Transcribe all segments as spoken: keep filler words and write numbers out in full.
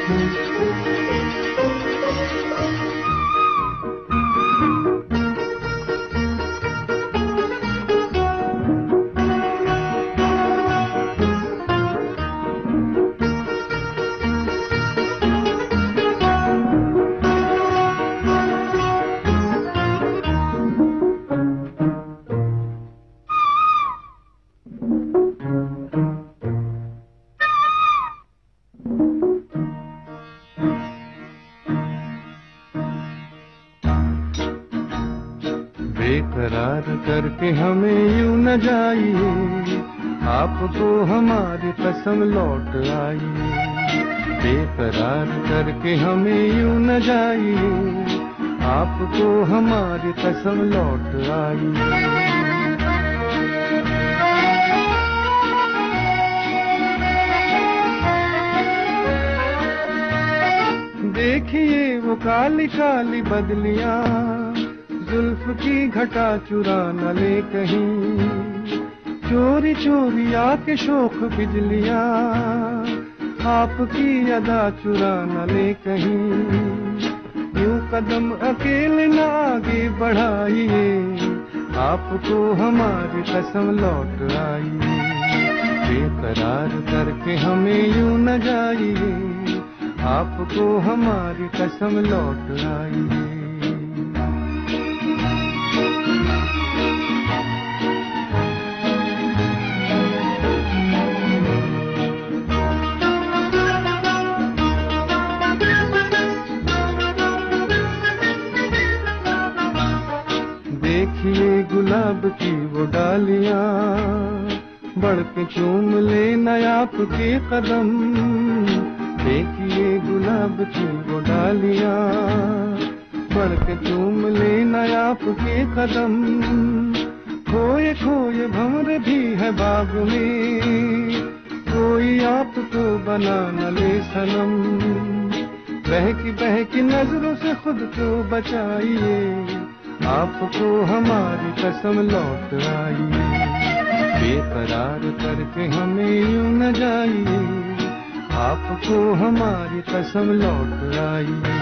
बेकरार करके हमें यूं न जाइए, आपको हमारी कसम लौट आइए। बेकरार करके हमें यूं न जाइए, आपको हमारी कसम लौट आइए। देखिए वो काली काली बदलियां, जुल्फ की घटा चुरा न ले कहीं, चोरी चोरी आके शोख बिजलियां, आपकी अदा चुरा न ले कहीं। यूं कदम अकेले न आगे बढ़ाइए, आपको हमारी कसम लौट आइए। बेकरार करके हमें यूं न जाइए, आपको हमारी कसम लौट आइए। देखिए गुलाब की वो डालियां, बढ़ के चूम ले न आपके कदम। देखिए गुलाब की वो डालियां, बढ़ के चूम ले न आपके कदम। खोए खोए भंवर भी है बाग में, कोई आपको बना न ले सनम। बहकी बहकी नजरों से खुद को बचाइए, आपको हमारी कसम लौट आइए। बेकरार करके हमें यूं न जाइए, आपको हमारी कसम लौट आइए।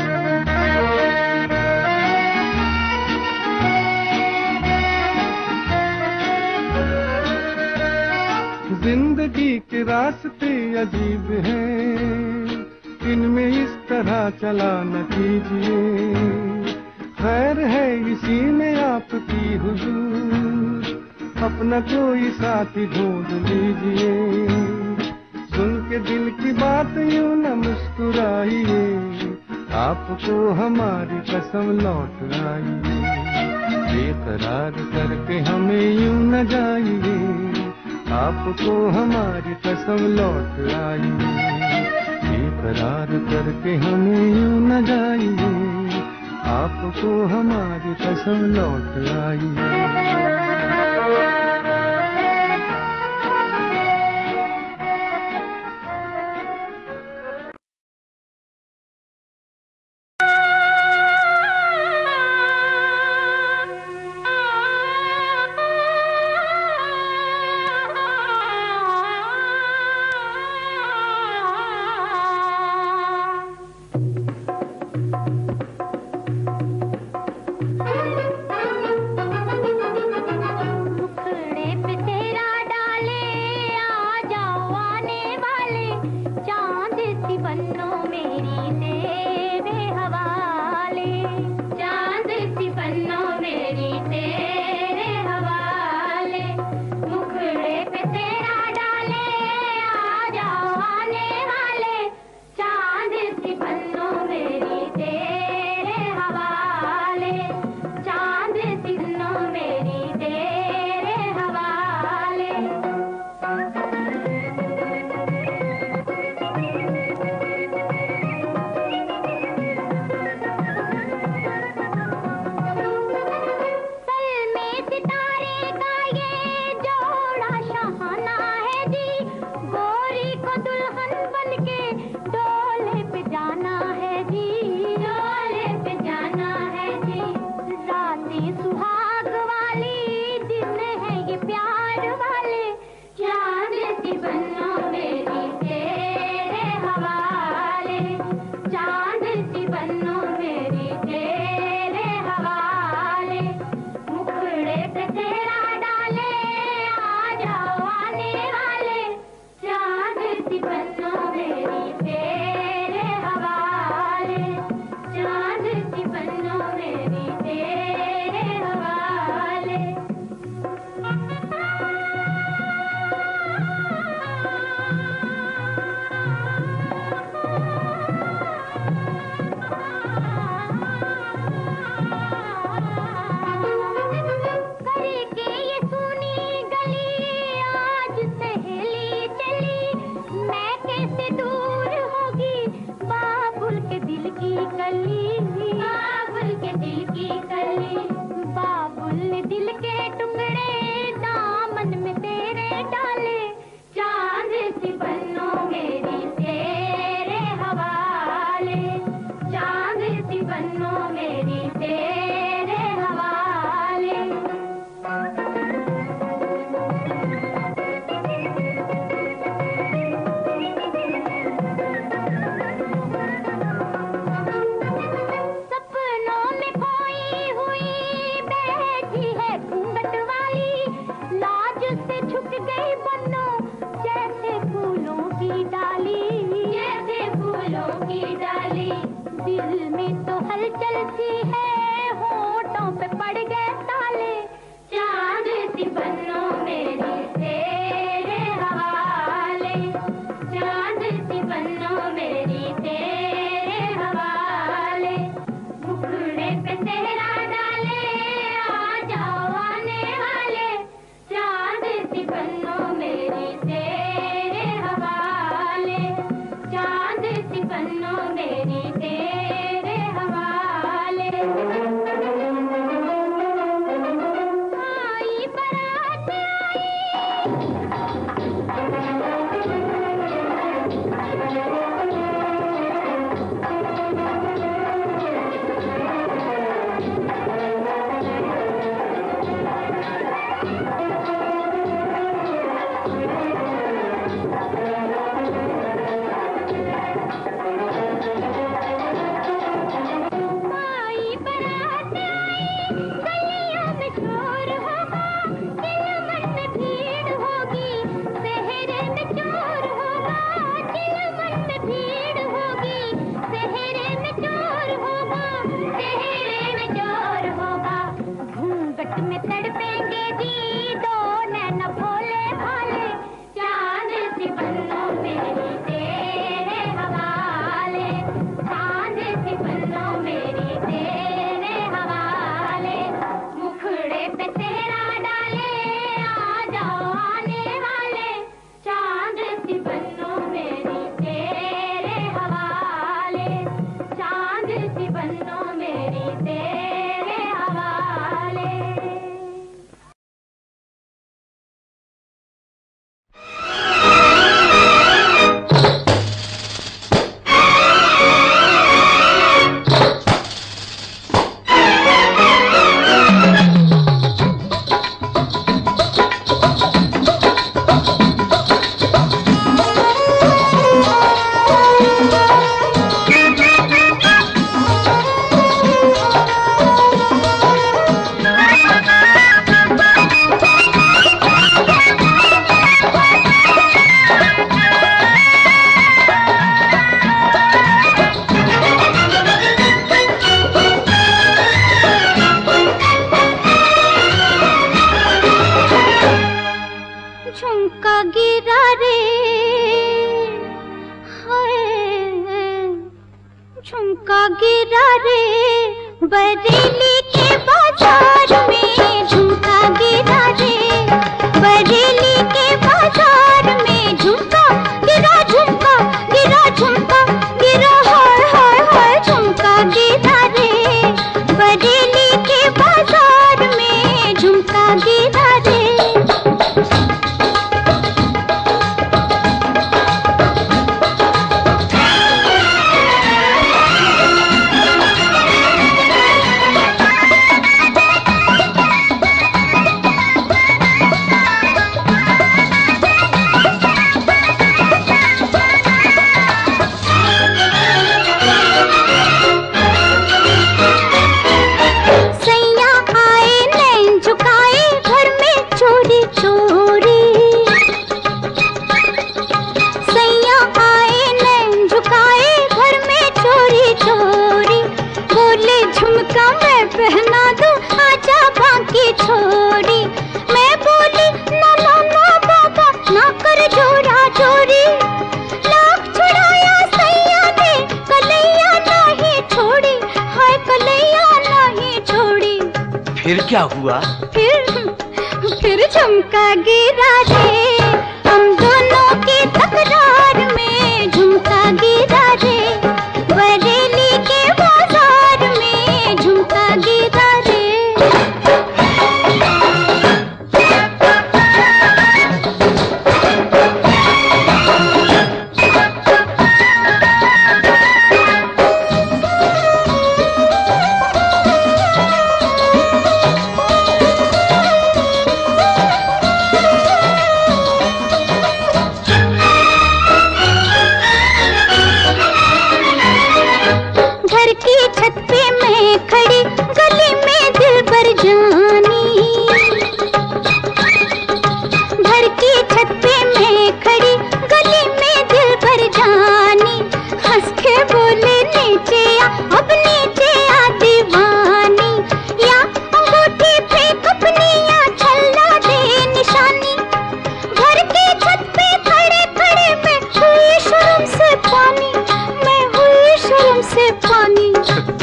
जिंदगी के रास्ते अजीब हैं, इनमें इस तरह चला न कीजिए। खैर है इसी में आपकी हुजूर, अपना कोई साथी ढूंढ लीजिए। सुन के दिल की बात यूं न मुस्कुराइए, आपको हमारी कसम लौट आइए। बेकरार करके हमें यूं न जाइए, आपको हमारी कसम लौट आइए। बेकरार करके हमें यूं न जाइए, आपको हमारी कसम लौट आइए। हलचल सी है, होठों पे पड़ गए ताले, चांद सी बनो मेरी तेरे हवाले, चांद सी बनो मेरी तेरे हवाले, मुखड़े पे तेरा डाले आ जाओ आने वाले, चांद सी बनो मेरी तेरे हवाले, चांद सी बनो मेरी तेरे हवाले। आई बारात आई बारात आई, गलियों में शोर होगा, चिलमन में भीड़ होगी, शहरे में चोर होगा, चिलमन में भीड़ होगी, शहरे में चोर होगा, शहरे में चोर होगा, घूंघट में तड़पेंगे जी दो नैन भोले भाले, चांद सी बनो मेरी तेरे हवाले, चांद सी बनो मेरी तेरे हवाले, मुखड़े पे तेरा डाले आ जाओ आने वाले, चांद सी बनो मेरी तेरे हवाले, चांद सी बनो मेरी तेरे हवाले। झुमका गिरा रे हाय, झुमका गिरा रे बरेली के बाजार में, झुमका गिरा रे बरेली के बाजार में, झुमका गिरा झुमका गिरा झुमका गिरा हाय हाय हाय, झुमका गिरा रे बरेली के बाजार में, झुमका गिरा रे। सैया आए नैन झुकाए घर में चोरी चोरी, सैया आए नैन झुकाए घर में चोरी चोरी, बोले झुमका मैं पहना दूं आजा बाकी छोरी, मैं बोली ना ना ना बाबा ना कर जोरा जोरी, लाख छुड़ाया सैया ने कलैया नहीं छोड़ी, हाय कलैया नहीं छोड़ी। फिर क्या हुआ? फिर फिर झुमका गिरा रे, हम दोनों की तकरार में, झुमका गिरा रे बरेली के बाजार में, झुमका गिरा रे।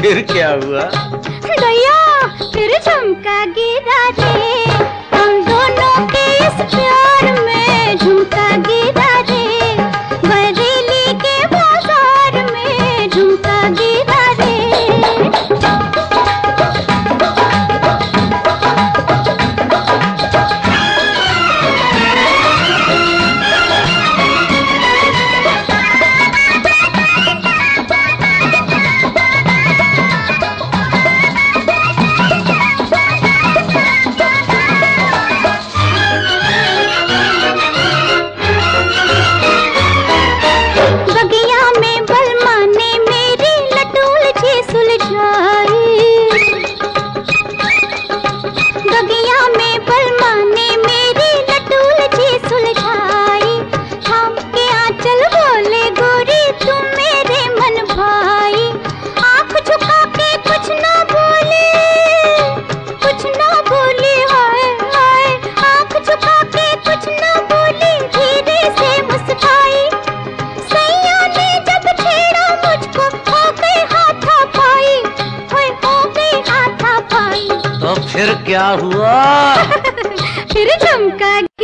फिर क्या हुआ? दया फिर झुमका गिरा रे, हम दोनों के इस प्यार में झुमका गिरा रे, बरेली के बाजार में झुमका गिरा रे। तो फिर क्या हुआ? फिर झुमका